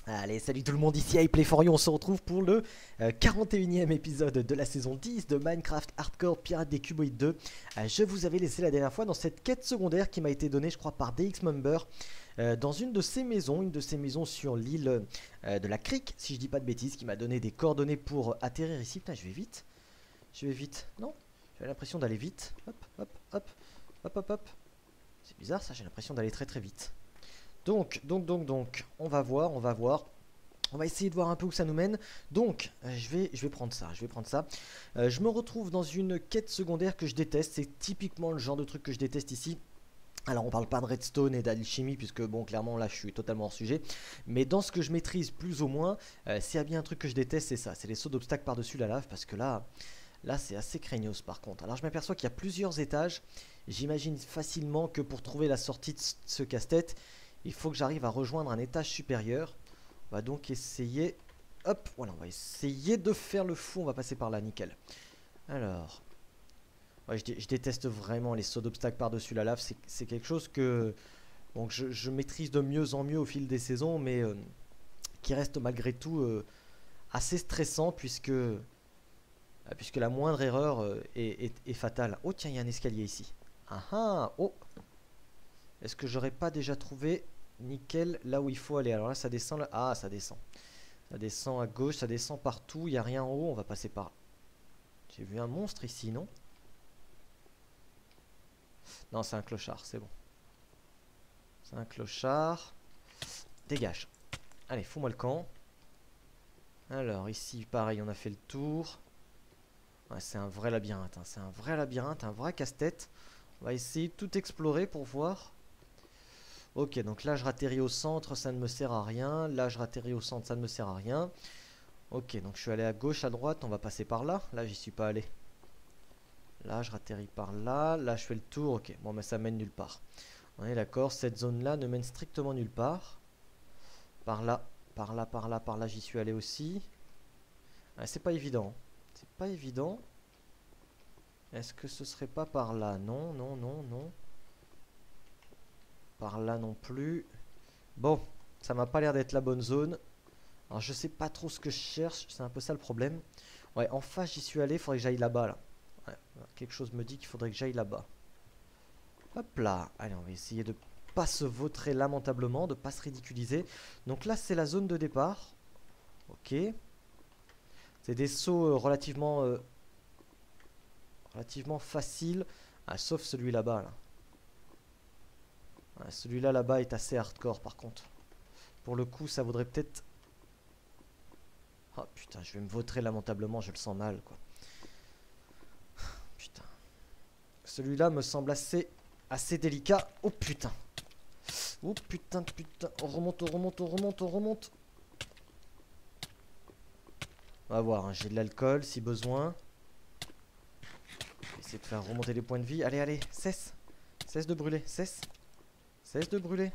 Allez, salut tout le monde, ici iPlay4You, on se retrouve pour le 41e épisode de la saison 10 de Minecraft Hardcore Pirates des Cuboïdes 2. Je vous avais laissé la dernière fois dans cette quête secondaire qui m'a été donnée, je crois, par DXMember, dans une de ses maisons sur l'île de la Crique, si je dis pas de bêtises, qui m'a donné des coordonnées pour atterrir ici. Putain, je vais vite, non? J'ai l'impression d'aller vite, hop. C'est bizarre ça, j'ai l'impression d'aller très très vite. Donc, on va voir. On va essayer de voir un peu où ça nous mène. Donc, je vais prendre ça. Je me retrouve dans une quête secondaire que je déteste. C'est typiquement le genre de truc que je déteste ici. Alors, on parle pas de redstone et d'alchimie, puisque, bon, clairement, là, je suis totalement hors sujet. Mais dans ce que je maîtrise plus ou moins, s'il y a bien un truc que je déteste, c'est ça. C'est les sauts d'obstacles par-dessus la lave, parce que là, c'est assez craignos, par contre. Alors, je m'aperçois qu'il y a plusieurs étages. J'imagine facilement que pour trouver la sortie de ce casse-tête, il faut que j'arrive à rejoindre un étage supérieur. On va donc essayer... Hop, voilà, on va essayer de faire le fou. On va passer par là, nickel. Alors... Ouais, je déteste vraiment les sauts d'obstacles par-dessus la lave. C'est quelque chose que... Bon, je maîtrise de mieux en mieux au fil des saisons, mais qui reste malgré tout assez stressant, puisque la moindre erreur est fatale. Oh, tiens, il y a un escalier ici. Ah ah, oh. Est-ce que j'aurais pas déjà trouvé nickel là où il faut aller? Alors là, ça descend là. Ah, ça descend. Ça descend à gauche, ça descend partout. Il n'y a rien en haut, on va passer par là. J'ai vu un monstre ici, non? Non, c'est un clochard, c'est bon. C'est un clochard. Dégage. Allez, fous-moi le camp. Alors, ici, pareil, on a fait le tour. Ouais, c'est un vrai labyrinthe, hein. C'est un vrai labyrinthe, un vrai casse-tête. On va essayer de tout explorer pour voir. Ok, donc là je ratterris au centre, ça ne me sert à rien. Là je ratterris au centre, ça ne me sert à rien. Ok, donc je suis allé à gauche, à droite, on va passer par là. Là j'y suis pas allé. Là je ratterris par là. Là je fais le tour, ok. Bon mais ça mène nulle part. On est d'accord, cette zone là ne mène strictement nulle part. Par là, j'y suis allé aussi. Ah, c'est pas évident. C'est pas évident. Est-ce que ce serait pas par là? Non. Par là non plus. Bon, ça m'a pas l'air d'être la bonne zone. Alors je sais pas trop ce que je cherche, c'est un peu ça le problème. Ouais, en face j'y suis allé, il faudrait que j'aille là-bas là. Ouais, quelque chose me dit qu'il faudrait que j'aille là-bas. Hop là, allez on va essayer de pas se vautrer lamentablement, de pas se ridiculiser. Donc là c'est la zone de départ. Ok. C'est des sauts relativement faciles. Ah, sauf celui là-bas là. Ouais, celui-là là-bas est assez hardcore par contre. Pour le coup ça vaudrait peut-être... Oh putain, je vais me vautrer lamentablement, je le sens mal quoi. Putain. Celui-là me semble assez délicat. Oh putain. Oh putain. On remonte. On va voir, hein. J'ai de l'alcool si besoin. Je vais essayer de faire remonter les points de vie. Allez, cesse. Cesse de brûler, cesse. Cesse de brûler,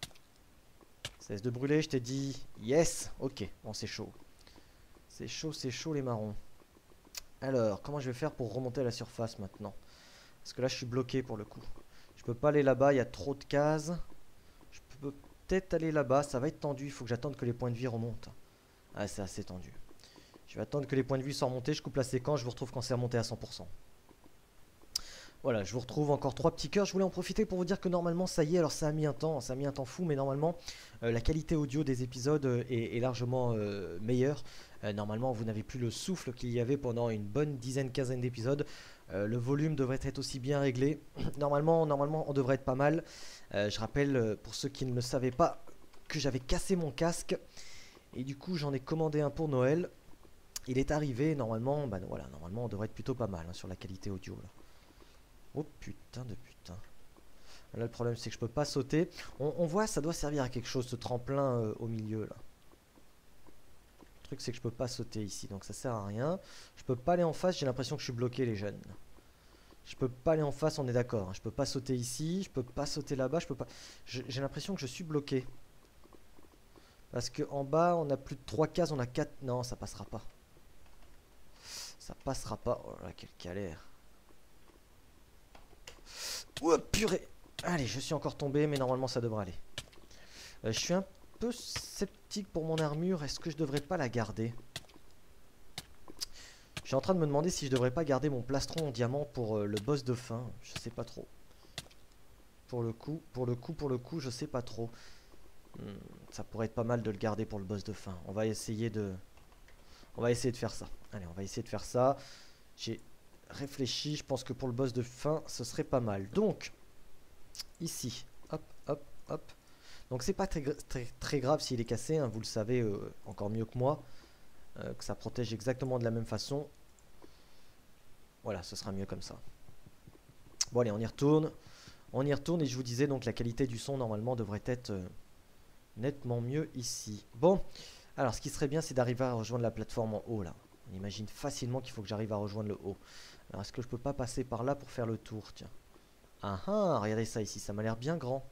je t'ai dit. Yes. Ok, bon c'est chaud. C'est chaud les marrons. Alors, comment je vais faire pour remonter à la surface maintenant? Parce que là, je suis bloqué pour le coup. Je peux pas aller là-bas, il y a trop de cases. Je peux peut-être aller là-bas, ça va être tendu. Il faut que j'attende que les points de vie remontent. Ah, c'est assez tendu. Je vais attendre que les points de vie soient remontés. Je coupe la séquence, je vous retrouve quand c'est remonté à 100%. Voilà, je vous retrouve encore 3 petits cœurs. Je voulais en profiter pour vous dire que normalement, ça y est, alors ça a mis un temps fou, mais normalement, la qualité audio des épisodes est largement meilleure. Normalement, vous n'avez plus le souffle qu'il y avait pendant une bonne quinzaine d'épisodes. Le volume devrait être aussi bien réglé. Normalement, on devrait être pas mal. Je rappelle, pour ceux qui ne le savaient pas, que j'avais cassé mon casque. Et du coup, j'en ai commandé un pour Noël. Il est arrivé, normalement, bah, voilà, normalement, on devrait être plutôt pas mal hein, sur la qualité audio là. Oh putain de putain. Là le problème c'est que je peux pas sauter. On voit ça doit servir à quelque chose ce tremplin au milieu là. Le truc c'est que je peux pas sauter ici donc ça sert à rien. Je peux pas aller en face, j'ai l'impression que je suis bloqué les jeunes. Je peux pas aller en face, on est d'accord hein. Je peux pas sauter ici, je peux pas sauter là-bas, je peux pas... J'ai l'impression que je suis bloqué. Parce que en bas on a plus de 3 cases, on a 4... Non ça passera pas. Ça passera pas. Oh là quelle galère. Oh purée. Allez, je suis encore tombé, mais normalement ça devrait aller. Je suis un peu sceptique pour mon armure. Est-ce que je devrais pas la garder? Je suis en train de me demander si je devrais pas garder mon plastron en diamant pour le boss de fin. Je sais pas trop. Pour le coup, je sais pas trop. Ça pourrait être pas mal de le garder pour le boss de fin. On va essayer de faire ça. Allez, on va essayer de faire ça. J'ai réfléchi, je pense que pour le boss de fin, ce serait pas mal. Donc, ici, hop, hop, hop. Donc c'est pas très grave s'il est cassé, hein, vous le savez encore mieux que moi. Que ça protège exactement de la même façon. Voilà, ce sera mieux comme ça. Bon allez, on y retourne. On y retourne et je vous disais donc la qualité du son normalement devrait être nettement mieux ici. Bon, alors ce qui serait bien c'est d'arriver à rejoindre la plateforme en haut là. On imagine facilement qu'il faut que j'arrive à rejoindre le haut. Alors est-ce que je peux pas passer par là pour faire le tour? Tiens. Ah ah, regardez ça ici, ça m'a l'air bien grand.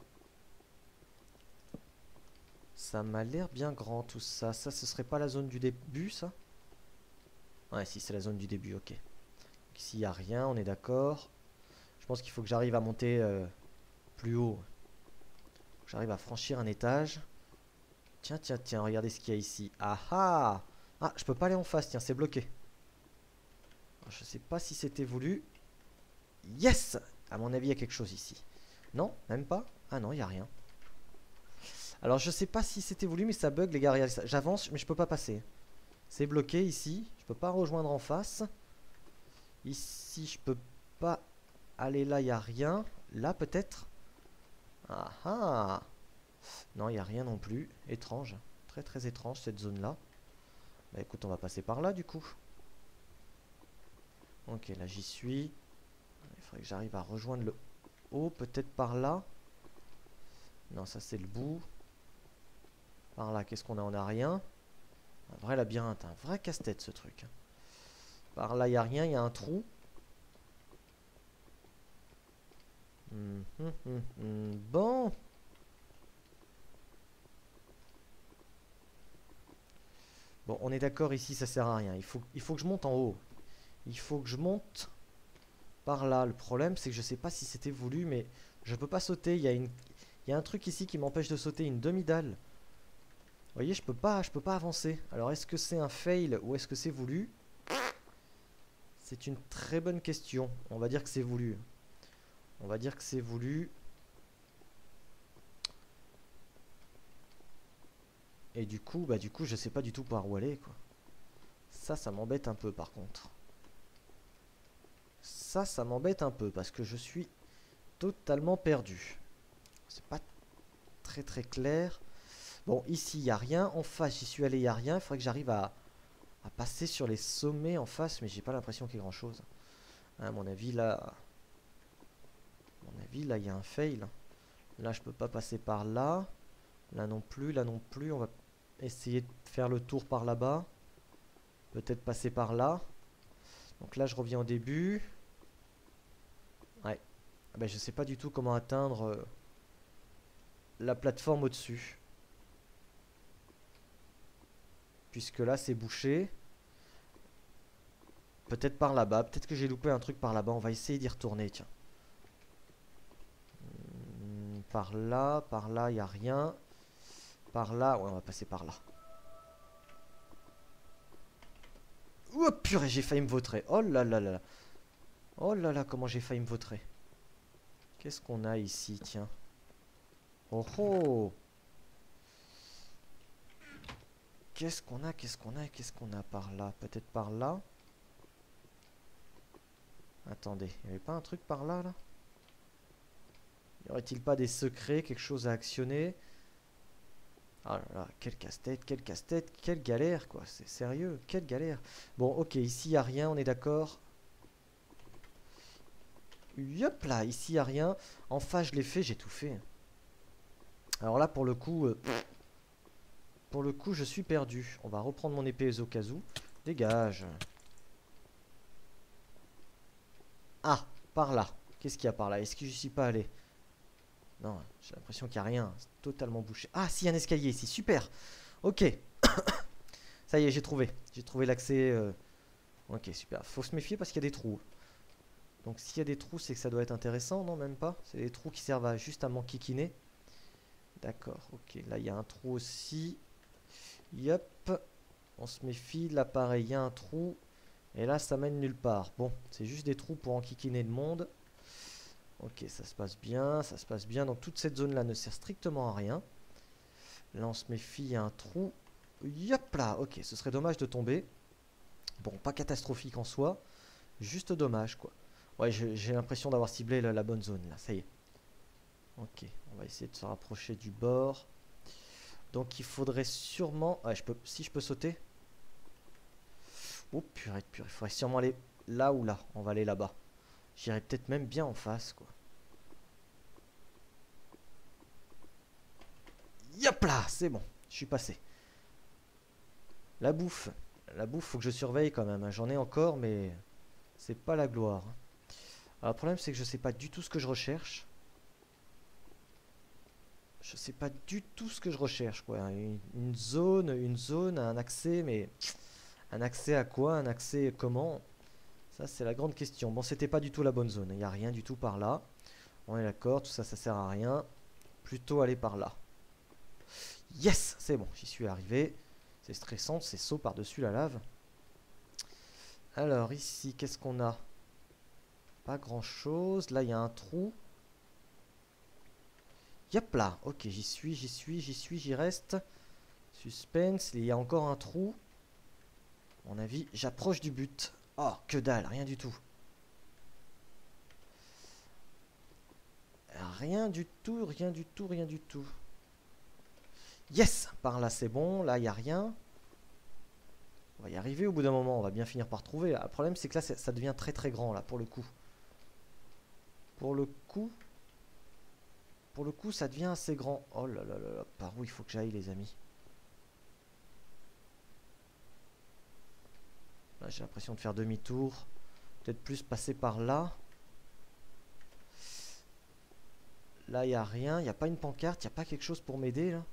Ça m'a l'air bien grand tout ça. Ça, ce serait pas la zone du début ça? Ouais, si c'est la zone du début, ok. Ici, il n'y a rien, on est d'accord. Je pense qu'il faut que j'arrive à monter plus haut. J'arrive à franchir un étage. Tiens, tiens, tiens, regardez ce qu'il y a ici. Ah ah! Ah, je peux pas aller en face, tiens, c'est bloqué. Alors, je sais pas si c'était voulu. Yes! À mon avis, il y a quelque chose ici. Non, même pas? Ah non, il n'y a rien. Alors, je sais pas si c'était voulu, mais ça bug, les gars. Regardez ça. J'avance, mais je peux pas passer. C'est bloqué ici. Je peux pas rejoindre en face. Ici, je peux pas aller là, il n'y a rien. Là, peut-être. Ah ah! Non, il n'y a rien non plus. Étrange. Très très étrange cette zone-là. Bah écoute, on va passer par là du coup. Ok, là j'y suis. Il faudrait que j'arrive à rejoindre le haut, peut-être par là. Non, ça c'est le bout. Par là, qu'est-ce qu'on a? On n'a rien. Un vrai labyrinthe, un vrai casse-tête ce truc. Par là, il n'y a rien, il y a un trou. Bon. Bon, on est d'accord ici, ça sert à rien. Il faut que je monte en haut. Il faut que je monte par là. Le problème, c'est que je sais pas si c'était voulu, mais je peux pas sauter. Il y a un truc ici qui m'empêche de sauter, une demi-dalle. Vous voyez, je peux pas avancer. Alors, est-ce que c'est un fail ou est-ce que c'est voulu? C'est une très bonne question. On va dire que c'est voulu. On va dire que c'est voulu. Et du coup, je sais pas du tout par où aller, quoi. Ça m'embête un peu, par contre. Ça m'embête un peu, parce que je suis totalement perdu. C'est pas très très clair. Bon, ici, il n'y a rien. En face, j'y suis allé, il n'y a rien. Il faudrait que j'arrive à passer sur les sommets en face, mais j'ai pas l'impression qu'il y ait grand-chose. Hein, à mon avis, là... il y a un fail. Là, je peux pas passer par là. Là non plus, là non plus. On va essayer de faire le tour par là-bas. Peut-être passer par là. Donc là, je reviens au début. Ouais. Ah ben, je sais pas du tout comment atteindre la plateforme au-dessus. Puisque là, c'est bouché. Peut-être par là-bas. Peut-être que j'ai loupé un truc par là-bas. On va essayer d'y retourner, tiens. Par là, il n'y a rien. Par là, ouais, on va passer par là. Oh purée, j'ai failli me vautrer. Oh là là là. Oh là là, comment j'ai failli me vautrer. Qu'est-ce qu'on a ici, tiens. Oh oh. Qu'est-ce qu'on a par là? Peut-être par là. Attendez, il n'y avait pas un truc par là, là? Y aurait-il pas des secrets, quelque chose à actionner? Ah là là, quel casse-tête, quelle galère, quoi. C'est sérieux, quelle galère. Bon, ok, ici, il n'y a rien, on est d'accord. Hop là, ici, il n'y a rien. En face, je l'ai fait, j'ai tout fait. Alors là, pour le coup, je suis perdu. On va reprendre mon épée au cas où. Dégage. Ah, par là. Qu'est-ce qu'il y a par là? Est-ce que je suis pas allé? Non, j'ai l'impression qu'il n'y a rien. C'est totalement bouché. Ah, si, il y a un escalier ici. Super. Ok. Ça y est, j'ai trouvé. J'ai trouvé l'accès. Ok, super. Faut se méfier parce qu'il y a des trous. Donc, s'il y a des trous, c'est que ça doit être intéressant. Non, même pas. C'est des trous qui servent à juste à m'enquiquiner. D'accord, ok. Là, il y a un trou aussi. Yep. On se méfie. Là, pareil, il y a un trou. Et là, ça mène nulle part. Bon, c'est juste des trous pour enquiquiner le monde. Ok, ça se passe bien, ça se passe bien. Donc, toute cette zone-là ne sert strictement à rien. Là, on se méfie, il y a un trou. Yep là, ok, ce serait dommage de tomber. Bon, pas catastrophique en soi. Juste dommage, quoi. Ouais, j'ai l'impression d'avoir ciblé la bonne zone, là, ça y est. Ok, on va essayer de se rapprocher du bord. Donc, il faudrait sûrement... Ouais, si je peux sauter. Oh, purée, purée. Il faudrait sûrement aller là ou là. On va aller là-bas. J'irai peut-être même bien en face, quoi. Yop là, c'est bon. Je suis passé. La bouffe. La bouffe, faut que je surveille quand même, hein. J'en ai encore, mais c'est pas la gloire. Alors, le problème, c'est que je sais pas du tout ce que je recherche. Je sais pas du tout ce que je recherche, quoi. Une zone, un accès, mais... Un accès à quoi? Un accès comment? Ça, c'est la grande question. Bon, c'était pas du tout la bonne zone. Il n'y a rien du tout par là. On est d'accord, tout ça, ça sert à rien. Plutôt aller par là. Yes, c'est bon, j'y suis arrivé. C'est stressant, c'est saut par-dessus la lave. Alors, ici, qu'est-ce qu'on a? Pas grand-chose. Là, il y a un trou. Yep là, ok, j'y reste. Suspense, il y a encore un trou. À mon avis, j'approche du but. Oh, que dalle, rien du tout. Rien du tout, rien du tout, rien du tout. Yes, par là c'est bon, là il n'y a rien. On va y arriver au bout d'un moment, on va bien finir par trouver. Le problème c'est que là ça devient très très grand là pour le coup. Pour le coup ça devient assez grand. Oh là là là là, par où il faut que j'aille les amis? Là j'ai l'impression de faire demi-tour. Peut-être plus passer par là. Là il n'y a rien, il n'y a pas une pancarte, il n'y a pas quelque chose pour m'aider là.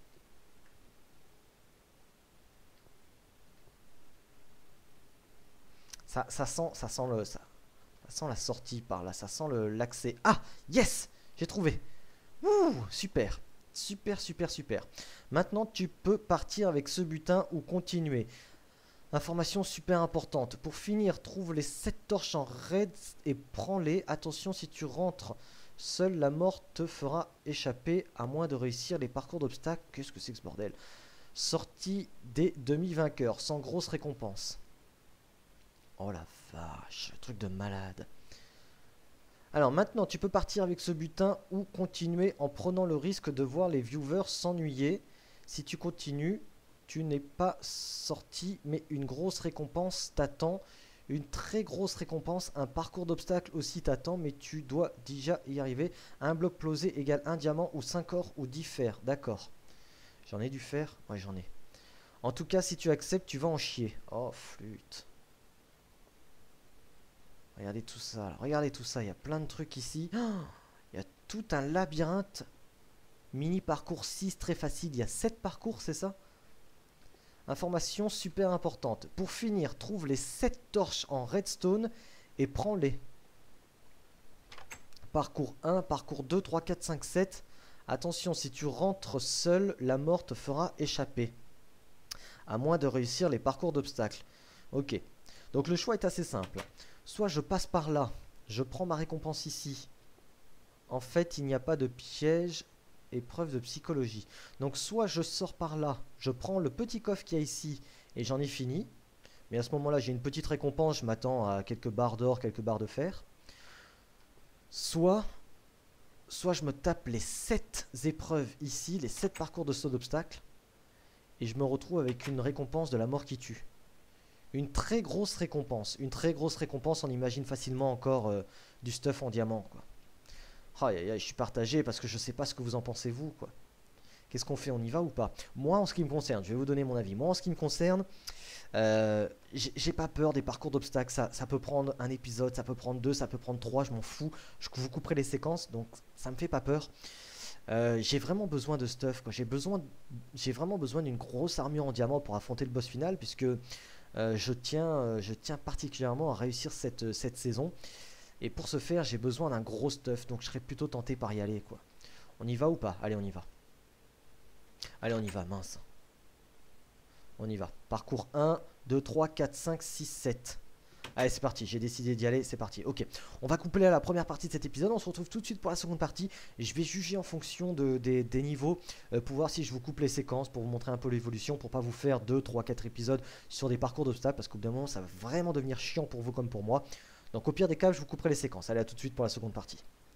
Ça sent la sortie par là, ça sent l'accès. Ah, yes, j'ai trouvé. Ouh, super, super, super, super. Maintenant, tu peux partir avec ce butin ou continuer. Information super importante. Pour finir, trouve les 7 torches en raid et prends-les. Attention, si tu rentres seul, la mort te fera échapper à moins de réussir les parcours d'obstacles. Qu'est-ce que c'est que ce bordel? Sortie des demi-vainqueurs, sans grosse récompense. Oh la vache, truc de malade. Alors maintenant, tu peux partir avec ce butin ou continuer en prenant le risque de voir les viewers s'ennuyer. Si tu continues, tu n'es pas sorti, mais une grosse récompense t'attend. Une très grosse récompense, un parcours d'obstacles aussi t'attend, mais tu dois déjà y arriver. Un bloc closé égale un diamant ou 5 or ou 10 fer. D'accord. J'en ai du fer? Ouais, j'en ai. En tout cas, si tu acceptes, tu vas en chier. Oh, flûte. Regardez tout ça, il y a plein de trucs ici. Oh, il y a tout un labyrinthe. Mini parcours 6, très facile. Il y a 7 parcours, c'est ça? Information super importante. Pour finir, trouve les 7 torches en redstone et prends-les. Parcours 1, parcours 2, 3, 4, 5, 7. Attention, si tu rentres seul, la mort te fera échapper. À moins de réussir les parcours d'obstacles. Ok. Donc le choix est assez simple. Soit je passe par là, je prends ma récompense ici. En fait, il n'y a pas de piège, épreuve de psychologie. Donc soit je sors par là, je prends le petit coffre qu'il y a ici et j'en ai fini. Mais à ce moment-là, j'ai une petite récompense, je m'attends à quelques barres d'or, quelques barres de fer. Soit je me tape les 7 épreuves ici, les 7 parcours de saut d'obstacle, et je me retrouve avec une récompense de la mort qui tue. Une très grosse récompense. Une très grosse récompense, on imagine facilement encore du stuff en diamant, quoi. Oh, je suis partagé parce que je sais pas ce que vous en pensez, vous, quoi. Qu'est-ce qu'on fait? On y va ou pas? Moi, en ce qui me concerne, je vais vous donner mon avis. Moi, en ce qui me concerne, j'ai pas peur des parcours d'obstacles. Ça peut prendre un épisode, ça peut prendre 2, ça peut prendre 3, je m'en fous. Je vous couperai les séquences, donc ça me fait pas peur. J'ai vraiment besoin de stuff, quoi. J'ai vraiment besoin d'une grosse armure en diamant pour affronter le boss final, puisque je tiens particulièrement à réussir cette saison. Et pour ce faire, j'ai besoin d'un gros stuff. Donc je serais plutôt tenté par y aller, quoi. On y va ou pas? Allez, on y va. Allez, on y va, mince. On y va. Parcours 1, 2, 3, 4, 5, 6, 7. Allez, c'est parti, j'ai décidé d'y aller, c'est parti. Ok, on va couper la première partie de cet épisode, on se retrouve tout de suite pour la seconde partie. Et je vais juger en fonction des niveaux, pour voir si je vous coupe les séquences, pour vous montrer un peu l'évolution, pour pas vous faire 2, 3, 4 épisodes sur des parcours d'obstacles, parce qu'au bout d'un moment, ça va vraiment devenir chiant pour vous comme pour moi. Donc au pire des cas, je vous couperai les séquences. Allez, à tout de suite pour la seconde partie.